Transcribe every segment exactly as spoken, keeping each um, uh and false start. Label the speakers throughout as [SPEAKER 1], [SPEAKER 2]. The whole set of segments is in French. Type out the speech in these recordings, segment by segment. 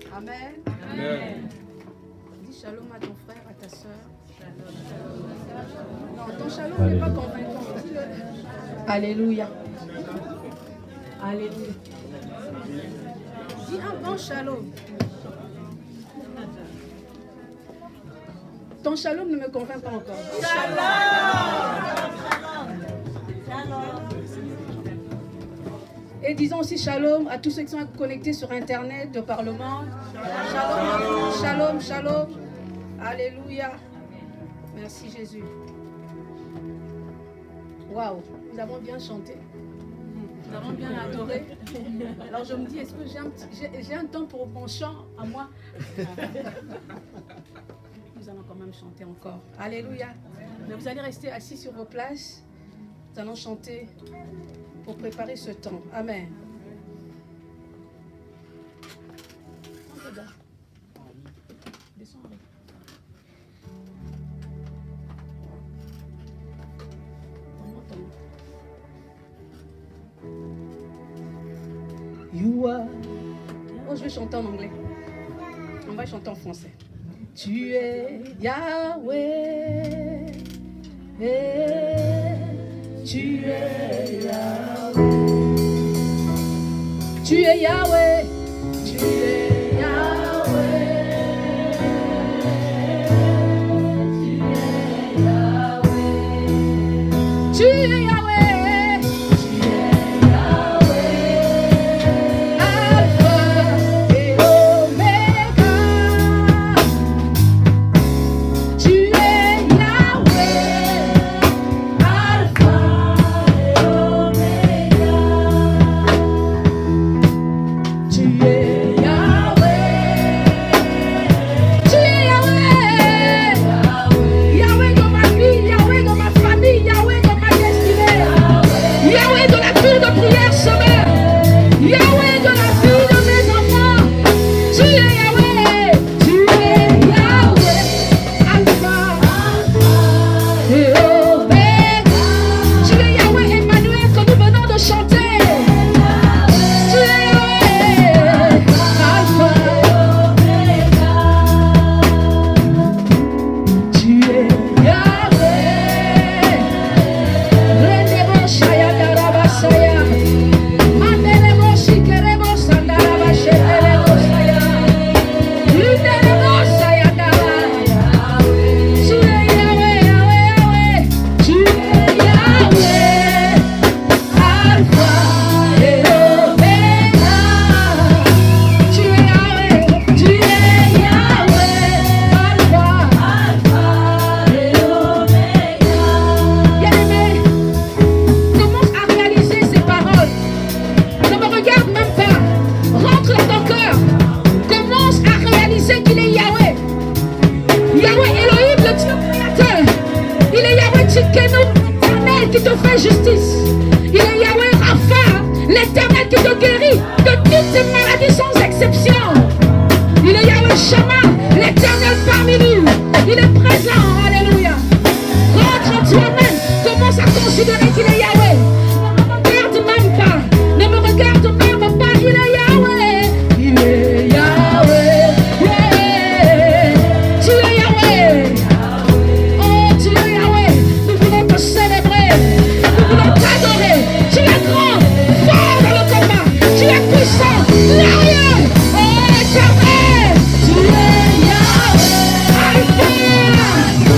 [SPEAKER 1] Amen.
[SPEAKER 2] Amen.
[SPEAKER 1] Dis shalom à ton frère, à ta soeur. Non, ton shalom n'est pas convaincant. Alléluia. Alléluia. Dis un bon shalom. Ton shalom ne me convainc pas encore. Et disons aussi shalom à tous ceux qui sont connectés sur Internet, de par le monde. Shalom, shalom, shalom. Alléluia. Merci Jésus. Waouh, nous avons bien chanté. Nous avons bien adoré. Alors je me dis, est-ce que j'ai un, j'ai un temps pour mon chant à moi? Nous allons quand même chanter encore. Alléluia. Mais vous allez rester assis sur vos places. Nous allons chanter pour préparer ce temps. Amen. Descends. You are. Oh, je vais chanter en anglais. On va chanter en français. Tu es Yahweh. Eh, tu es Yahweh. Tu es Yahweh. Tu es Yahweh. Tu es Yahweh. Tu es Yahweh.
[SPEAKER 3] Yeah.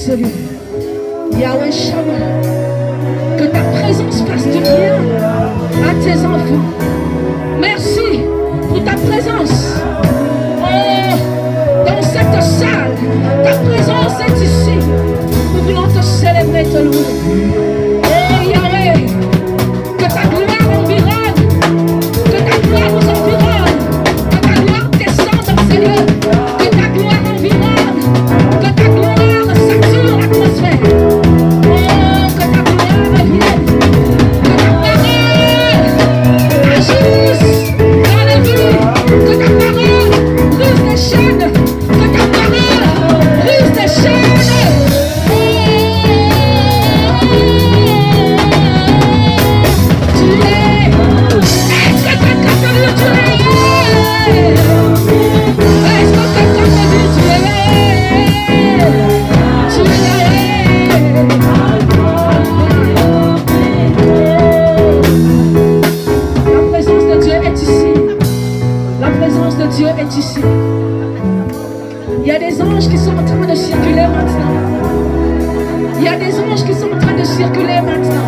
[SPEAKER 1] ce lieu. Yahweh Shalom. Que ta présence fasse du bien à tes enfants. Merci pour ta présence. Oh, dans cette salle, ta présence est ici. Nous voulons te célébrer, te louer. Oh Yahweh, que ta gloire environne, que ta gloire nous environne, que ta gloire descende dans ces lieux, que ta gloire environne, que ta gloire sature l'atmosphère. Oh, que ta gloire vienne, que ta parole agisse dans les vies, que ta parole brise des chaînes, que ta parole brise des chaînes. Dieu est ici. Il y a des anges qui sont en train de circuler maintenant. Il y a des anges qui sont en train de circuler maintenant.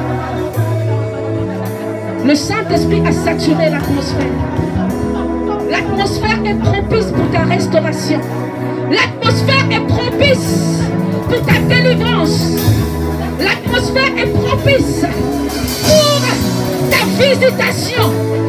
[SPEAKER 1] Le Saint-Esprit a saturé l'atmosphère. L'atmosphère est propice pour ta restauration. L'atmosphère est propice pour ta délivrance. L'atmosphère est propice pour ta visitation.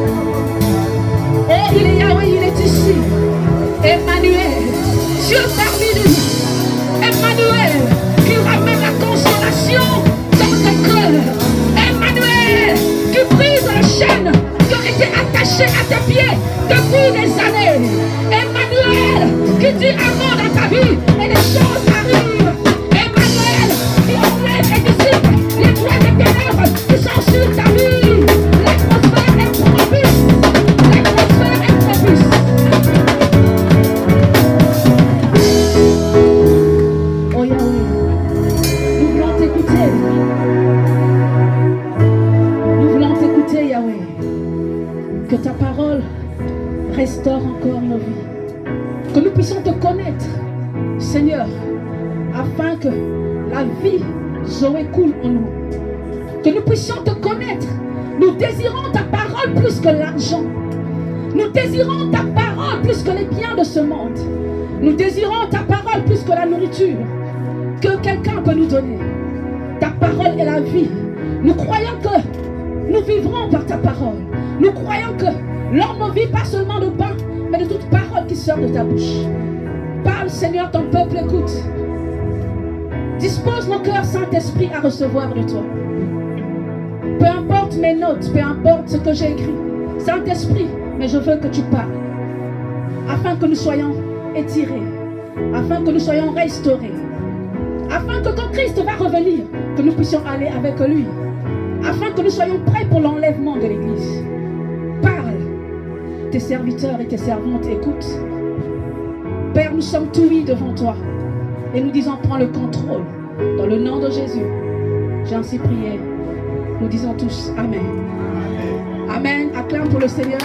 [SPEAKER 1] Oh, il est Yahweh, il est ici. Emmanuel, Dieu parmi nous. Emmanuel, qui ramène la consolation dans ton cœur. Emmanuel, qui brise la chaîne qui a été attachée à tes pieds depuis des années. Emmanuel, qui dit un mot dans ta vie et les choses arrivent. Emmanuel, qui enlève et dissipe les doigts des ténèbres qui sont sur ta vie. L'atmosphère est propice. L'atmosphère est propice. Oh Yahweh, nous voulons t'écouter. Nous voulons t'écouter, Yahweh. Que ta parole restaure encore nos vies. Que nous puissions te connaître, Seigneur, afin que la vie Zoé coule en nous. Que nous puissions te connaître. Nous désirons ta parole plus que l'argent. Nous désirons ta parole plus que les biens de ce monde. Nous désirons ta parole plus que la nourriture que quelqu'un peut nous donner. Ta parole est la vie. Nous croyons que nous vivrons par ta parole. Nous croyons que l'homme ne vit pas seulement de pain, mais de toute parole qui sort de ta bouche. Parle, Seigneur, ton peuple écoute. Dispose nos cœurs, Saint-Esprit, à recevoir de toi. Peu importe mes notes, peu importe ce que j'ai écrit. Saint-Esprit, mais je veux que tu parles. Afin que nous soyons étirés. Afin que nous soyons restaurés. Afin que quand Christ va revenir, que nous puissions aller avec lui. Afin que nous soyons prêts pour l'enlèvement de l'Église. Parle. Tes serviteurs et tes servantes écoutent. Père, nous sommes tout oui devant toi. Et nous disons, prends le contrôle. Dans le nom de Jésus. J'ai ainsi prié. Nous disons tous Amen. Amen. Amen. Acclame pour le Seigneur.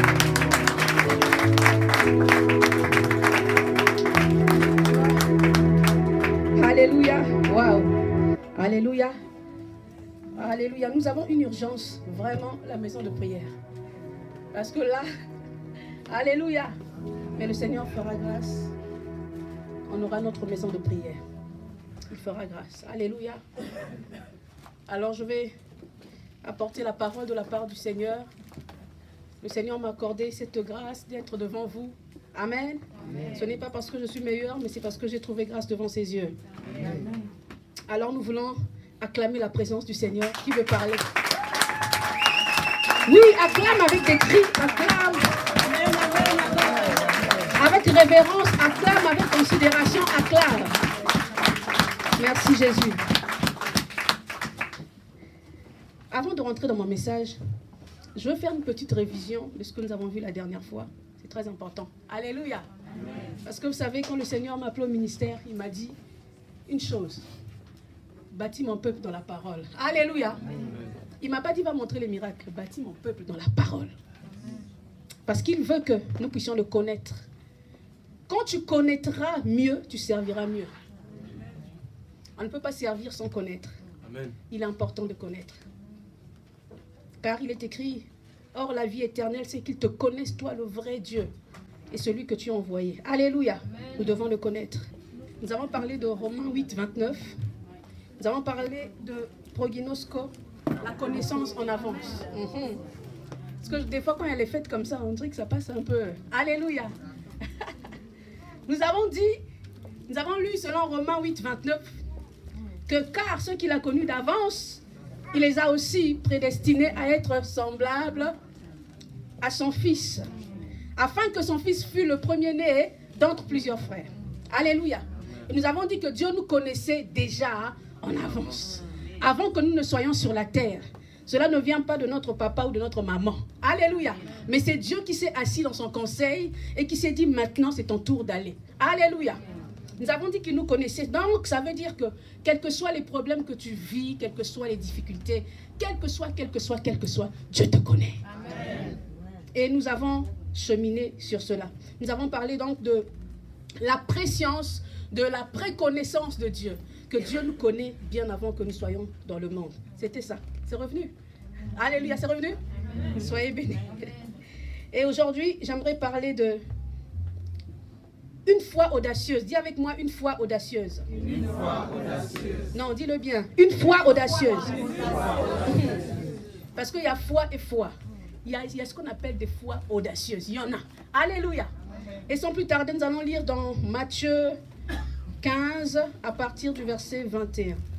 [SPEAKER 1] Alléluia. Waouh. Alléluia. Alléluia. Nous avons une urgence, vraiment, la maison de prière. Parce que là, alléluia. Mais le Seigneur fera grâce. On aura notre maison de prière. Il fera grâce. Alléluia. Alors je vais apporter la parole de la part du Seigneur. Le Seigneur m'a accordé cette grâce d'être devant vous. Amen. Amen. Ce n'est pas parce que je suis meilleur, mais c'est parce que j'ai trouvé grâce devant ses yeux. Amen. Alors nous voulons acclamer la présence du Seigneur. Qui veut parler? Oui, acclame avec des cris, acclame. Avec révérence, acclame avec considération, acclame. Merci Jésus. Avant de rentrer dans mon message, je veux faire une petite révision de ce que nous avons vu la dernière fois. C'est très important. Alléluia. Amen. Parce que vous savez, quand le Seigneur m'a appelé au ministère, il m'a dit une chose. Bâtis mon peuple dans la parole. Alléluia. Amen. Il ne m'a pas dit va montrer les miracles. Bâtis mon peuple dans la parole. Parce qu'il veut que nous puissions le connaître. Quand tu connaîtras mieux, tu serviras mieux. On ne peut pas servir sans connaître.
[SPEAKER 2] Amen.
[SPEAKER 1] Il est important de connaître. Car il est écrit, or la vie éternelle, c'est qu'ils te connaissent, toi, le vrai Dieu, et celui que tu as envoyé. Alléluia. Amen. Nous devons le connaître. Nous avons parlé de Romains huit, vingt-neuf. Nous avons parlé de proginosko, la connaissance en avance. Mm-hmm. Parce que des fois, quand elle est faite comme ça, on dirait que ça passe un peu. Alléluia. Nous avons dit, nous avons lu selon Romains huit, vingt-neuf, que car ceux qu'il a connus d'avance, il les a aussi prédestinés à être semblables à son fils, afin que son fils fût le premier-né d'entre plusieurs frères. Alléluia. Et nous avons dit que Dieu nous connaissait déjà en avance, avant que nous ne soyons sur la terre. Cela ne vient pas de notre papa ou de notre maman. Alléluia. Mais c'est Dieu qui s'est assis dans son conseil et qui s'est dit maintenant c'est ton tour d'aller. Alléluia. Nous avons dit qu'il nous connaissait. Donc ça veut dire que quels que soient les problèmes que tu vis, quelles que soient les difficultés, quel que soit, quel que soit, quel que soit, Dieu te connaît. Amen. Et nous avons cheminé sur cela. Nous avons parlé donc de la préscience, de la préconnaissance de Dieu. Que Dieu nous connaît bien avant que nous soyons dans le monde. C'était ça. C'est revenu. Alléluia, c'est revenu. Amen. Soyez bénis. Et aujourd'hui, j'aimerais parler de une foi audacieuse. Dis avec moi, une foi audacieuse.
[SPEAKER 2] Une foi audacieuse.
[SPEAKER 1] Non, dis-le bien. Une foi audacieuse. Parce qu'il y a foi et foi. Il y a, il y a ce qu'on appelle des foi audacieuses. Il y en a. Alléluia. Et sans plus tarder, nous allons lire dans Matthieu quinze, à partir du verset vingt et un.